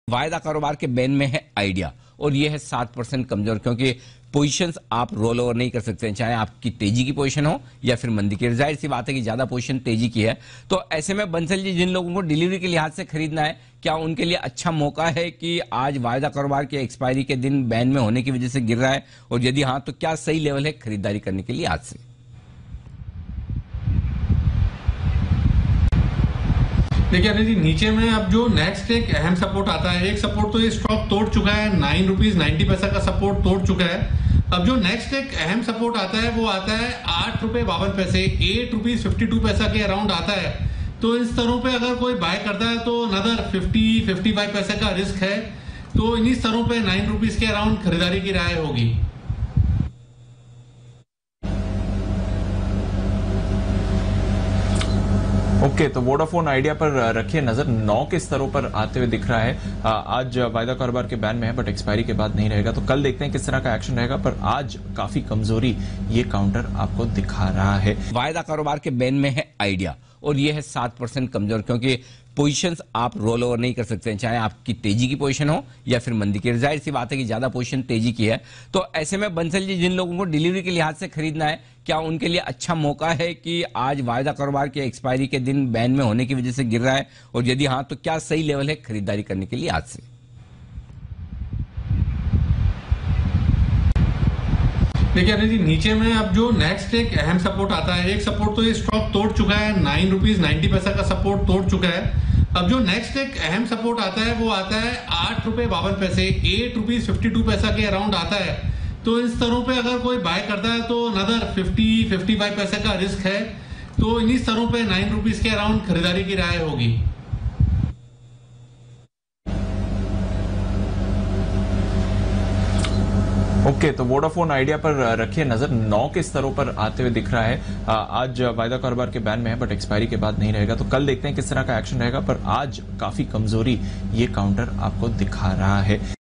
वायदा कारोबार के बैन में है आइडिया और ये है 7% कमजोर, क्योंकि पोजीशंस आप रोल ओवर नहीं कर सकते हैं, चाहे आपकी तेजी की पोजीशन हो या फिर मंदी की। जाहिर सी बात है कि ज्यादा पोजीशन तेजी की है, तो ऐसे में बंसल जी, जिन लोगों को डिलीवरी के लिहाज से खरीदना है, क्या उनके लिए अच्छा मौका है कि आज वायदा कारोबार के एक्सपायरी के दिन बैन में होने की वजह से गिर रहा है, और यदि हाँ तो क्या सही लेवल है खरीदारी करने के लिए आज से? देखिए अनिल जी, नीचे में अब जो नेक्स्ट एक अहम सपोर्ट आता है, एक सपोर्ट तो ये स्टॉक तोड़ चुका है, 9 रुपीज 90 पैसा का सपोर्ट तोड़ चुका है। अब जो नेक्स्ट एक अहम सपोर्ट आता है वो आता है 8 रुपए 52 पैसे, 8 रुपीज 52 पैसा के अराउंड आता है। तो इन स्तरों पे अगर कोई बाय करता है तो अनदर 50-55 पैसे का रिस्क है। तो इन्हीं स्तरों पे 9 रुपीज के अराउंड खरीदारी की राय होगी। ओके, तो वोडाफोन आइडिया पर रखिए नजर। 9 के स्तरों पर आते हुए दिख रहा है। आज वायदा कारोबार के बैन में है, बट एक्सपायरी के बाद नहीं रहेगा, तो कल देखते हैं किस तरह का एक्शन रहेगा। पर आज काफी कमजोरी ये काउंटर आपको दिखा रहा है। वायदा कारोबार के बैन में है आइडिया और ये है 7% कमजोर, क्योंकि पोजीशंस आप रोल ओवर नहीं कर सकते हैं, चाहे आपकी तेजी की पोजीशन हो या फिर मंदी की। जाहिर सी बात है कि ज्यादा पोजीशन तेजी की है, तो ऐसे में बंसल जी, जिन लोगों को डिलीवरी के लिहाज से खरीदना है, क्या उनके लिए अच्छा मौका है कि आज वायदा कारोबार के एक्सपायरी के दिन बैन में होने की वजह से गिर रहा है, और यदि हाँ तो क्या सही लेवल है खरीदारी करने के लिए आज से? देखिए अनिल जी, नीचे में अब जो नेक्स्ट एक अहम सपोर्ट आता है, एक सपोर्ट तो ये स्टॉक तोड़ चुका है, 9 रुपीज 90 पैसा का सपोर्ट तोड़ चुका है। अब जो नेक्स्ट एक अहम सपोर्ट आता है वो आता है 8 रुपए 52 पैसे, 8 रुपीज 52 पैसा के अराउंड आता है। तो इन स्तरों पे अगर कोई बाय करता है तो अनदर 50-55 पैसे का रिस्क है। तो इन्हीं स्तरों पे 9 रुपीज के अराउंड खरीदारी की राय होगी। ओके, तो वोडाफोन आइडिया पर रखिए नजर। 9 के स्तरों पर आते हुए दिख रहा है। आज वायदा कारोबार के बैन में है, बट एक्सपायरी के बाद नहीं रहेगा, तो कल देखते हैं किस तरह का एक्शन रहेगा। पर आज काफी कमजोरी ये काउंटर आपको दिखा रहा है।